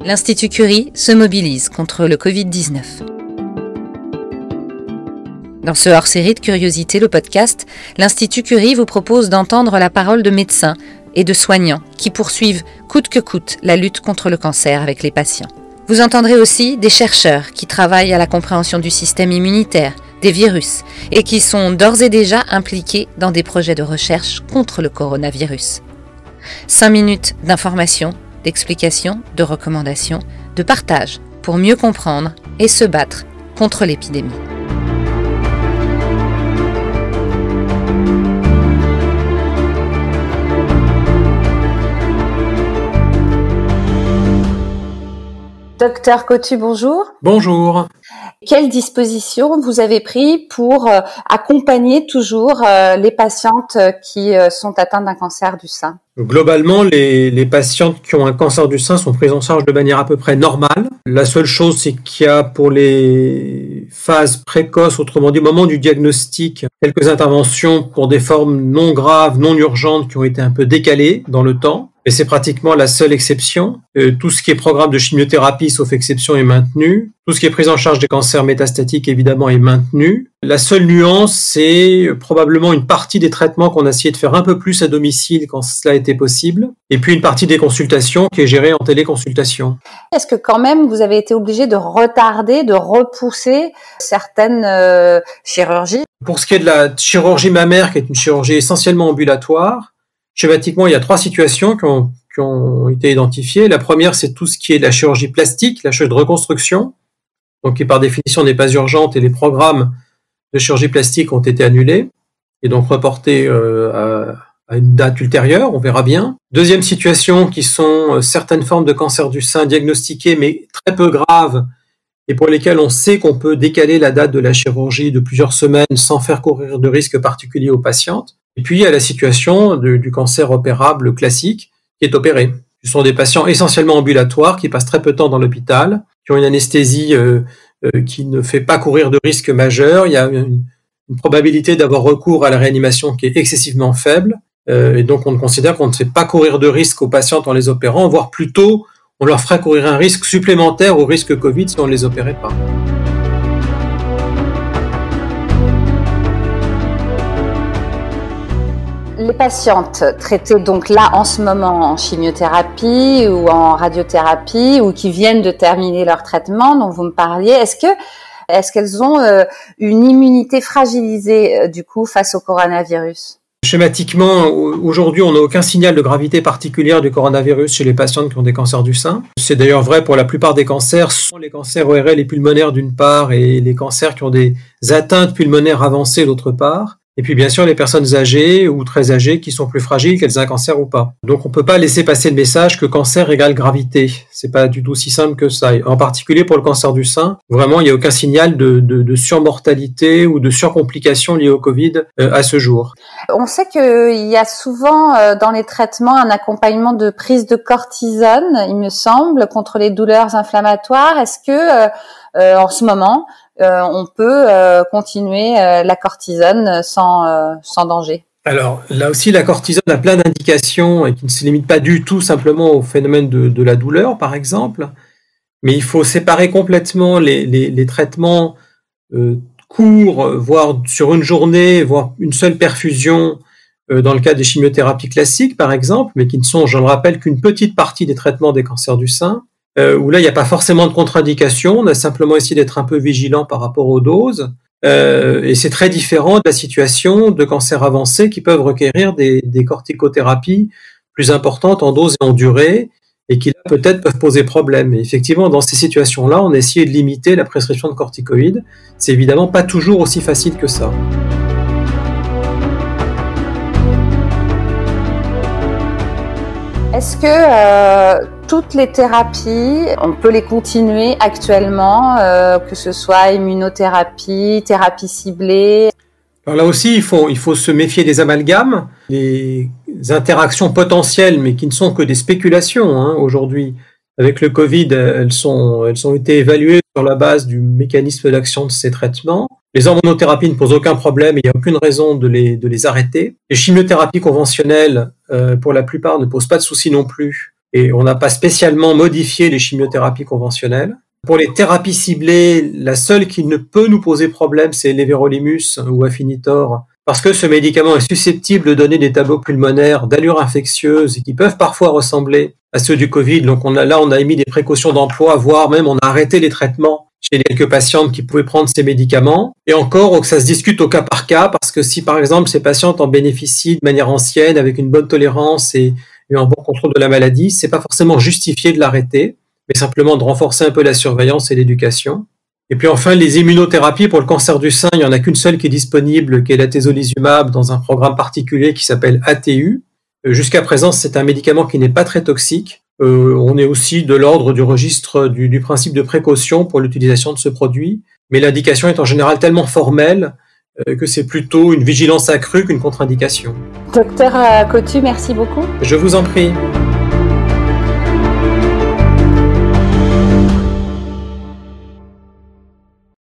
l'Institut Curie se mobilise contre le Covid-19. Dans ce hors-série de Curiosité, le podcast, l'Institut Curie vous propose d'entendre la parole de médecins et de soignants qui poursuivent coûte que coûte la lutte contre le cancer avec les patients. Vous entendrez aussi des chercheurs qui travaillent à la compréhension du système immunitaire, des virus, et qui sont d'ores et déjà impliqués dans des projets de recherche contre le coronavirus. 5 minutes d'information, d'explication, de recommandations, de partage pour mieux comprendre et se battre contre l'épidémie. Docteur Cotu, bonjour. Bonjour. Quelles dispositions vous avez prises pour accompagner toujours les patientes qui sont atteintes d'un cancer du sein? Globalement, les patientes qui ont un cancer du sein sont prises en charge de manière à peu près normale. La seule chose, c'est qu'il y a pour les phases précoces, autrement dit au moment du diagnostic, quelques interventions pour des formes non graves, non urgentes qui ont été un peu décalées dans le temps. Et c'est pratiquement la seule exception. Tout ce qui est programme de chimiothérapie, sauf exception, est maintenu. Tout ce qui est prise en charge des cancers métastatiques, évidemment, est maintenu. La seule nuance, c'est probablement une partie des traitements qu'on a essayé de faire un peu plus à domicile quand cela était possible. Et puis une partie des consultations qui est gérée en téléconsultation. Est-ce que quand même vous avez été obligé de retarder, de repousser certaines chirurgies? Pour ce qui est de la chirurgie mammaire, qui est une chirurgie essentiellement ambulatoire, schématiquement, il y a 3 situations qui ont été identifiées. La première, c'est tout ce qui est de la chirurgie plastique, la chirurgie de reconstruction, donc qui par définition n'est pas urgente, et les programmes de chirurgie plastique ont été annulés et donc reportés à une date ultérieure, on verra bien. Deuxième situation, qui sont certaines formes de cancer du sein diagnostiquées mais très peu graves et pour lesquelles on sait qu'on peut décaler la date de la chirurgie de plusieurs semaines sans faire courir de risques particuliers aux patientes. Et puis, il y a la situation du cancer opérable classique qui est opéré. Ce sont des patients essentiellement ambulatoires qui passent très peu de temps dans l'hôpital, qui ont une anesthésie qui ne fait pas courir de risques majeurs. Il y a une probabilité d'avoir recours à la réanimation qui est excessivement faible. Et donc, on considère qu'on ne fait pas courir de risques aux patientes en les opérant, voire plutôt, on leur ferait courir un risque supplémentaire au risque Covid si on ne les opérait pas. Les patientes traitées donc là en ce moment en chimiothérapie ou en radiothérapie ou qui viennent de terminer leur traitement dont vous me parliez, est-ce qu'elles ont une immunité fragilisée du coup face au coronavirus? Schématiquement, aujourd'hui, on n'a aucun signal de gravité particulière du coronavirus chez les patientes qui ont des cancers du sein. C'est d'ailleurs vrai pour la plupart des cancers. Ce sont les cancers ORL et pulmonaires d'une part et les cancers qui ont des atteintes pulmonaires avancées d'autre part. Et puis bien sûr les personnes âgées ou très âgées qui sont plus fragiles qu'elles aient un cancer ou pas. Donc on peut pas laisser passer le message que cancer égale gravité. C'est pas du tout si simple que ça. En particulier pour le cancer du sein, vraiment il n'y a aucun signal de surmortalité ou de surcomplications liées au Covid à ce jour. On sait qu'il y a souvent dans les traitements un accompagnement de prise de cortisone, il me semble, contre les douleurs inflammatoires. Est-ce que en ce moment on peut continuer la cortisone sans danger? Alors là aussi, la cortisone a plein d'indications et qui ne se limite pas du tout simplement au phénomène de la douleur, par exemple. Mais il faut séparer complètement les traitements courts, voire sur une journée, voire une seule perfusion dans le cas des chimiothérapies classiques, par exemple, mais qui ne sont, je le rappelle, qu'une petite partie des traitements des cancers du sein. Où là, il n'y a pas forcément de contre-indication, on a simplement essayé d'être un peu vigilant par rapport aux doses, et c'est très différent de la situation de cancers avancés qui peuvent requérir des corticothérapies plus importantes en dose et en durée, et qui là peut-être peuvent poser problème. Et effectivement, dans ces situations-là, on a essayé de limiter la prescription de corticoïdes. C'est évidemment pas toujours aussi facile que ça. Est-ce que toutes les thérapies, on peut les continuer actuellement, que ce soit immunothérapie, thérapie ciblée? Alors là aussi, il faut se méfier des amalgames, les interactions potentielles, mais qui ne sont que des spéculations aujourd'hui. Avec le Covid, elles ont été évaluées sur la base du mécanisme d'action de ces traitements. Les hormonothérapies ne posent aucun problème et il n'y a aucune raison de les arrêter. Les chimiothérapies conventionnelles, pour la plupart, ne posent pas de soucis non plus. et on n'a pas spécialement modifié les chimiothérapies conventionnelles. Pour les thérapies ciblées, la seule qui ne peut nous poser problème, c'est l'Everolimus ou Afinitor, parce que ce médicament est susceptible de donner des tableaux pulmonaires d'allure infectieuse et qui peuvent parfois ressembler à ceux du Covid. Donc on a émis des précautions d'emploi, voire même on a arrêté les traitements chez quelques patientes qui pouvaient prendre ces médicaments. Et encore, ça se discute au cas par cas, parce que si par exemple ces patientes en bénéficient de manière ancienne, avec une bonne tolérance et un bon contrôle de la maladie, c'est pas forcément justifié de l'arrêter, mais simplement de renforcer un peu la surveillance et l'éducation. Et puis enfin, les immunothérapies pour le cancer du sein, il n'y en a qu'une seule qui est disponible, qui est l'atezolizumab, dans un programme particulier qui s'appelle ATU. Jusqu'à présent, c'est un médicament qui n'est pas très toxique. On est aussi de l'ordre du registre du principe de précaution pour l'utilisation de ce produit, mais l'indication est en général tellement formelle que c'est plutôt une vigilance accrue qu'une contre-indication. Docteur Cotu, merci beaucoup. Je vous en prie.